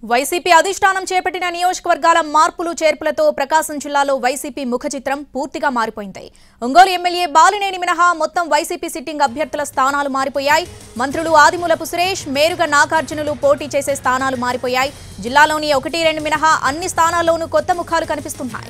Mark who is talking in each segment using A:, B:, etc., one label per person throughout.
A: YCP అధిష్టానం చేపట్టిన నియోజకవర్గాల మార్పులు చేర్పులతో ప్రకాశం జిల్లాలో వైసీపీ ముఖచిత్రం పూర్తిగా మారిపోయింది. ఒంగోలు ఎమ్మెల్యే బాలినేని మినహా మొత్తం వైసీపీ సిట్టింగ్ అభ్యర్థుల స్థానాలు మారిపోయాయి. మంత్రులు ఆదిమూలపు సురేష్, మేరుగ నాగార్జునులు పోటీ చేసే స్థానాలు మారిపోయాయి. జిల్లాలోని 1-2 మినహా అన్ని స్థానాల్లోనూ కొత్త ముఖాలు కనిపిస్తున్నాయి.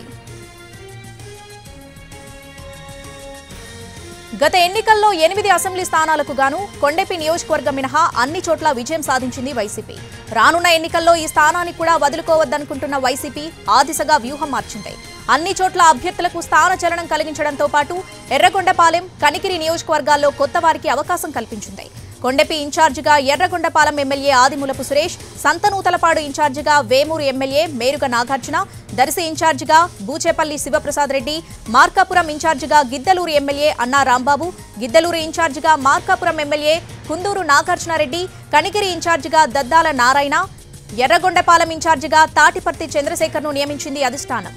A: గత ఎన్నికల్లో 8 అసెంబ్లీ స్థానాలకు గాను కొండెపి నియోజకవర్గం మినహా అన్ని చోట్ల విజయం సాధించింది వైసీపీ. రానున్న ఎన్నికల్లో ఈ స్థానాన్ని కూడా వదులుకోవద్దనుకుంటున్న వైసీపీ ఆ దిశగా వ్యూహం మార్చింది. అన్ని చోట్ల అభ్యర్థులకు స్థాన చలనం కలిగించడంతో పాటు ఎర్రగొండపాలెం, కనిగిరి నియోజకవర్గాల్లో కొత్త వారికి అవకాశం కల్పించింది. కొండెపి ఇన్ఛార్జిగా ఎర్రగొండపాలెం ఎమ్మెల్యే ఆదిమూలపు సురేష్, సంతనూతలపాడు ఇన్ఛార్జిగా వేమూరు ఎమ్మెల్యే మేరుగ నాగార్జున, దర్శి ఇన్ఛార్జిగా బూచేపల్లి శివప్రసాద్ రెడ్డి, మార్కాపురం ఇన్ఛార్జిగా గిద్దలూరు ఎమ్మెల్యే అన్నా రాంబాబు, గిద్దలూరు ఇన్ఛార్జిగా మార్కాపురం ఎమ్మెల్యే కుందూరు నాగార్జునారెడ్డి, కనిగిరి ఇన్ఛార్జిగా దద్దాల నారాయణ, ఎర్రగొండపాలెం ఇన్ఛార్జిగా తాటిపర్తి చంద్రశేఖర్ను నియమించింది అధిష్టానం.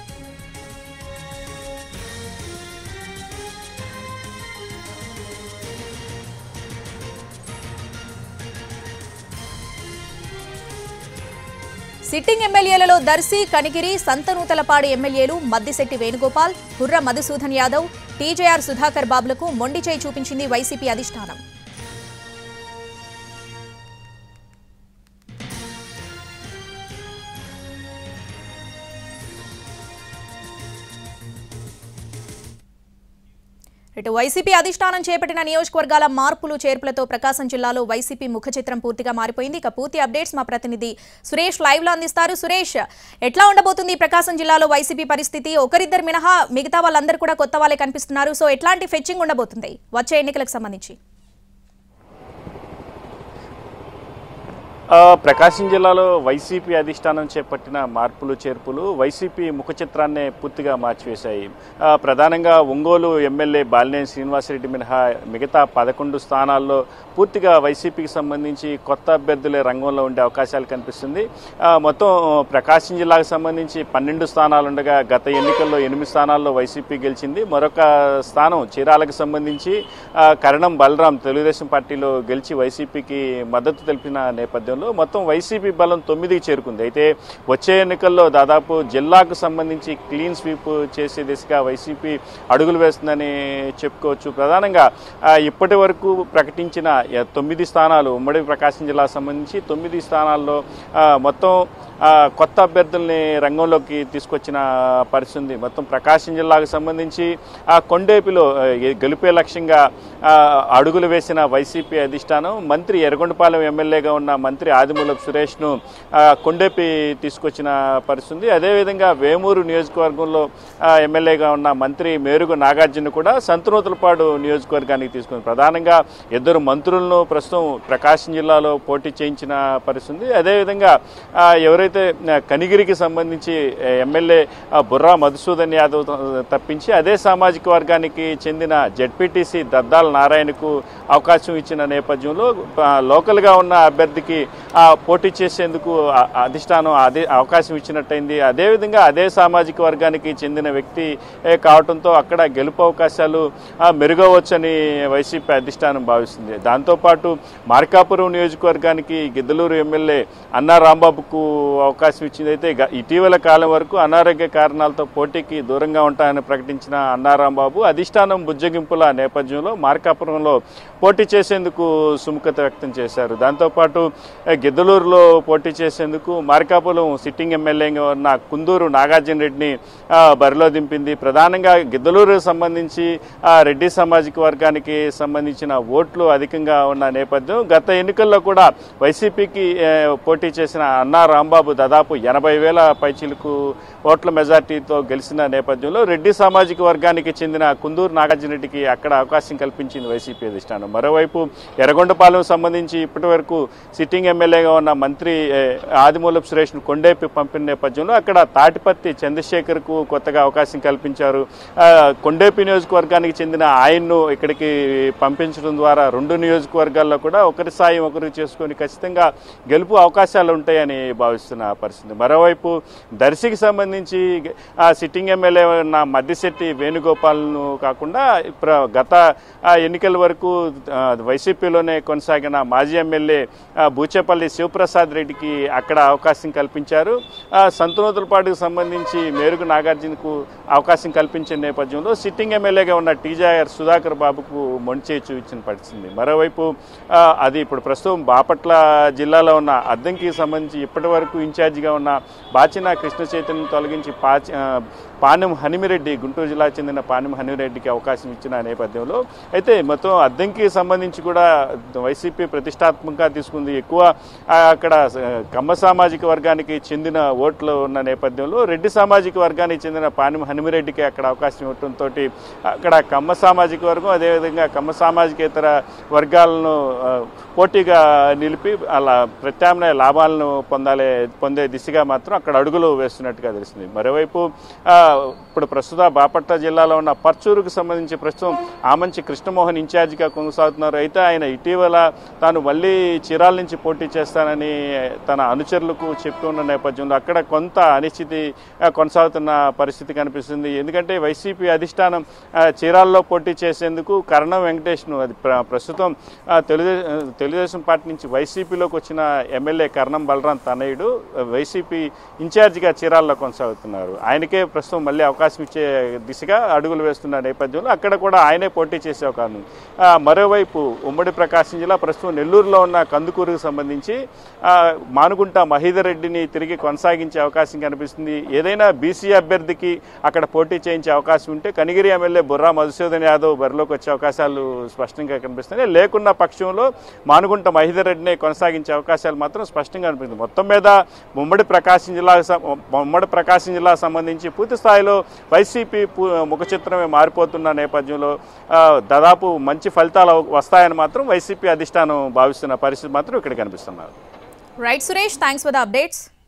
A: సిట్టింగ్ ఎమ్మెల్యేలలో దర్శి, కనిగిరి, సంతనూతలపాడు ఎమ్మెల్యేలు మద్దిశెట్టి వేణుగోపాల్, హుర్ర మధుసూదన్ యాదవ్, టీజేఆర్ సుధాకర్ బాబులకు మొండి చేయి చూపించింది వైసీపీ అధిష్టానం. ఇటు వైసీపీ అధిష్టానం చేపట్టిన నియోజకవర్గాల మార్పులు చేర్పులతో ప్రకాశం జిల్లాలో వైసీపీ ముఖచిత్రం పూర్తిగా మారిపోయింది. ఇక పూర్తి అప్డేట్స్ మా ప్రతినిధి సురేష్ లైవ్ లో అందిస్తారు. సురేష్, ఎట్లా ఉండబోతుంది ప్రకాశం జిల్లాలో వైసీపీ పరిస్థితి? ఒకరిద్దరు మినహా మిగతా వాళ్ళందరూ కూడా కొత్త వాళ్ళే కనిపిస్తున్నారు. సో ఎట్లాంటి ఫెచ్చింగ్ ఉండబోతుంది వచ్చే ఎన్నికలకు సంబంధించి?
B: ప్రకాశం జిల్లాలో వైసీపీ అధిష్టానం చేపట్టిన మార్పులు చేర్పులు వైసీపీ ముఖ చిత్రాన్నే పూర్తిగా మార్చివేశాయి. ప్రధానంగా ఒంగోలు ఎమ్మెల్యే బాలినేని శ్రీనివాసరెడ్డి మినహా మిగతా 11 స్థానాల్లో పూర్తిగా వైసీపీకి సంబంధించి కొత్త అభ్యర్థులే రంగంలో ఉండే అవకాశాలు కనిపిస్తుంది. మొత్తం ప్రకాశం జిల్లాకు సంబంధించి 12 స్థానాలుండగా గత ఎన్నికల్లో 8 స్థానాల్లో వైసీపీ గెలిచింది. మరొక స్థానం చీరాలకు సంబంధించి కరణం బలరాం తెలుగుదేశం పార్టీలో గెలిచి వైసీపీకి మద్దతు తెలిపిన నేపథ్యంలో మొత్తం వైసీపీ బలం 9కి చేరుకుంది. అయితే వచ్చే ఎన్నికల్లో దాదాపు జిల్లాకు సంబంధించి క్లీన్ స్వీప్ చేసే దిశగా వైసీపీ అడుగులు వేస్తుందని చెప్పుకోవచ్చు. ప్రధానంగా ఇప్పటి వరకు ప్రకటించిన 9 స్థానాలు ఉమ్మడి ప్రకాశం జిల్లాకు సంబంధించి 9 స్థానాల్లో మొత్తం కొత్త అభ్యర్థుల్ని రంగంలోకి తీసుకొచ్చిన పరిస్థితి. మొత్తం ప్రకాశం జిల్లాకు సంబంధించి కొండేపిలో గెలిపే లక్ష్యంగా అడుగులు వేసిన వైసీపీ అధిష్టానం మంత్రి ఎర్రగొండపాలెం ఎమ్మెల్యేగా ఉన్న మంత్రి ఆదిమూలపు సురేష్ను కొండేపి తీసుకొచ్చిన పరిస్థితి. అదేవిధంగా వేమూరు నియోజకవర్గంలో ఎమ్మెల్యేగా ఉన్న మంత్రి మేరుగ నాగార్జున కూడా సంతనూతలపాడు నియోజకవర్గానికి తీసుకుంది. ప్రధానంగా 2 మంత్రులను ప్రస్తుతం ప్రకాశం జిల్లాలో పోటీ చేయించిన పరిస్థితి. అదేవిధంగా ఎవరైతే కనిగిరికి సంబంధించి ఎమ్మెల్యే బుర్రా మధుసూదన్ యాదవ్ తప్పించి అదే సామాజిక వర్గానికి చెందిన జెడ్పీటీసీ దద్దాల నారాయణకు అవకాశం ఇచ్చిన నేపథ్యంలో లోకల్గా ఉన్న అభ్యర్థికి పోటీ చేసేందుకు అధిష్టానం అదే అవకాశం ఇచ్చినట్టయింది. అదేవిధంగా అదే సామాజిక వర్గానికి చెందిన వ్యక్తి కావడంతో అక్కడ గెలుపు అవకాశాలు మెరుగవచ్చని వైసీపీ అధిష్టానం భావిస్తుంది. దాంతోపాటు మార్కాపురం నియోజకవర్గానికి గిద్దలూరు ఎమ్మెల్యే అన్నా రాంబాబుకు అవకాశం ఇచ్చింది. అయితే ఇటీవల కాలం వరకు అనారోగ్య కారణాలతో పోటీకి దూరంగా ఉంటాయని ప్రకటించిన అన్నా రాంబాబు అధిష్టానం బుజ్జగింపుల నేపథ్యంలో మార్కాపురంలో పోటీ చేసేందుకు సుముఖత వ్యక్తం చేశారు. దాంతోపాటు గిద్దలూరులో పోటీ చేసేందుకు మార్కాపురం సిట్టింగ్ ఎమ్మెల్యేగా ఉన్న కుందూరు నాగార్జున రెడ్డిని బరిలో దింపింది. ప్రధానంగా గిద్దలూరుకు సంబంధించి రెడ్డి సామాజిక వర్గానికి సంబంధించిన ఓట్లు అధికంగా ఉన్న నేపథ్యం. గత ఎన్నికల్లో కూడా వైసీపీకి పోటీ చేసిన అన్నా రాంబాబు దాదాపు 80,000 పైచిలకు ఓట్ల మెజార్టీతో గెలిచిన నేపథ్యంలో రెడ్డి సామాజిక వర్గానికి చెందిన కుందూరు నాగార్జున రెడ్డికి అక్కడ అవకాశం కల్పించింది వైసీపీ అధిష్టానం. మరోవైపు ఎర్రగొండపాలెం సంబంధించి ఇప్పటి వరకు సిట్టింగ్ ఎమ్మెల్యేగా ఉన్న మంత్రి ఆదిమూలపు సురేష్ను కొండేపి పంపిన నేపథ్యంలో అక్కడ తాటిపర్తి చంద్రశేఖర్కు కొత్తగా అవకాశం కల్పించారు. కొండేపి నియోజకవర్గానికి చెందిన ఆయన్ను ఇక్కడికి పంపించడం ద్వారా 2 నియోజకవర్గాల్లో కూడా ఒకరి సాయం ఒకరు చేసుకొని ఖచ్చితంగా గెలుపు అవకాశాలు ఉంటాయని భావిస్తున్న పరిస్థితి. మరోవైపు దర్శికి సంబంధించి సిట్టింగ్ ఎమ్మెల్యే ఉన్న మద్దిశెట్టి వేణుగోపాల్ను కాకుండా గత ఎన్నికల వరకు వైసీపీలోనే కొనసాగిన మాజీ ఎమ్మెల్యే బూచే పుచ్చపల్లి శివప్రసాద్ రెడ్డికి అక్కడ అవకాశం కల్పించారు. సంతనూతలపాడుకు సంబంధించి మేరుగు నాగార్జునకు అవకాశం కల్పించిన నేపథ్యంలో సిట్టింగ్ ఎమ్మెల్యేగా ఉన్న టీజేఆర్ సుధాకర్ బాబుకు మొండిచేయి చూపించిన పరిస్థితి. మరోవైపు అది ఇప్పుడు ప్రస్తుతం బాపట్ల జిల్లాలో ఉన్న అద్దంకి సంబంధించి ఇప్పటి వరకు ఇన్ఛార్జిగా ఉన్న బాచిన కృష్ణ చైతన్యం తొలగించి పానెం హనిమిరెడ్డి, గుంటూరు జిల్లాకు చెందిన పానెం హనిమిరెడ్డికి అవకాశం ఇచ్చిన నేపథ్యంలో అయితే మొత్తం అద్దంకి సంబంధించి కూడా వైసీపీ ప్రతిష్టాత్మకంగా తీసుకుంది. ఎక్కువ అక్కడ కమ్మ సామాజిక వర్గానికి చెందిన ఓట్లు ఉన్న నేపథ్యంలో రెడ్డి సామాజిక వర్గానికి చెందిన పానెం హనిమిరెడ్డికి అక్కడ అవకాశం ఇవ్వడంతో అక్కడ కమ్మ సామాజిక వర్గం అదేవిధంగా కమ్మ సామాజికేతర వర్గాలను పోటీగా నిలిపి అలా ప్రత్యామ్నాయ లాభాలను పొందే దిశగా మాత్రం అక్కడ అడుగులు వేస్తున్నట్టుగా తెలిసింది. మరోవైపు ఇప్పుడు ప్రస్తుత బాపట్ల జిల్లాలో ఉన్న పర్చూరుకు సంబంధించి ప్రస్తుతం ఆమంచి కృష్ణమోహన్ ఇన్ఛార్జిగా కొనసాగుతున్నారు. అయితే ఆయన ఇటీవల తాను మళ్ళీ చీరాల నుంచి పోటీ చేస్తానని తన అనుచరులకు చెప్పి ఉన్న నేపథ్యంలో అక్కడ కొంత అనిశ్చితి కొనసాగుతున్న పరిస్థితి కనిపిస్తుంది. ఎందుకంటే వైసీపీ అధిష్టానం చీరాల్లో పోటీ చేసేందుకు కరణం వెంకటేష్ను, అది ప్రస్తుతం తెలుగుదేశం పార్టీ నుంచి వైసీపీలోకి వచ్చిన ఎమ్మెల్యే కరణం బలరాం తనయుడు వైసీపీ ఇన్ఛార్జిగా చీరాల్లో కొనసాగుతున్నారు. ఆయనకే ప్రస్తుతం మళ్ళీ అవకాశం ఇచ్చే దిశగా అడుగులు వేస్తున్న నేపథ్యంలో అక్కడ కూడా ఆయనే పోటీ చేసే అవకాశం. మరోవైపు ఉమ్మడి ప్రకాశం జిల్లా ప్రస్తుతం నెల్లూరులో ఉన్న కందుకూరుకు సంబంధించి మానుగుంట మహీధర్ రెడ్డిని తిరిగి కొనసాగించే అవకాశం కనిపిస్తుంది. ఏదైనా బీసీ అభ్యర్థికి అక్కడ పోటీ చేయించే అవకాశం ఉంటే కనిగిరి ఎమ్మెల్యే బుర్రా మధుసూదన్ యాదవ్ బరిలోకి వచ్చే అవకాశాలు స్పష్టంగా కనిపిస్తున్నాయి. లేకున్న పక్షంలో మానుగుంట మహీధర్ రెడ్డిని కొనసాగించే అవకాశాలు మాత్రం స్పష్టంగా కనిపిస్తుంది. మొత్తం మీద ఉమ్మడి ప్రకాశం జిల్లాకు సంబంధించి పూర్తి స్థాయిలో వైసీపీ ముఖ చిత్రమే మారిపోతున్న నేపథ్యంలో దాదాపు మంచి ఫలితాలు వస్తాయని మాత్రం వైసీపీ అధిష్టానం భావిస్తున్న పరిస్థితి మాత్రం ఇక్కడ కనిపిస్తున్నారు.
A: Right Suresh, thanks for the updates.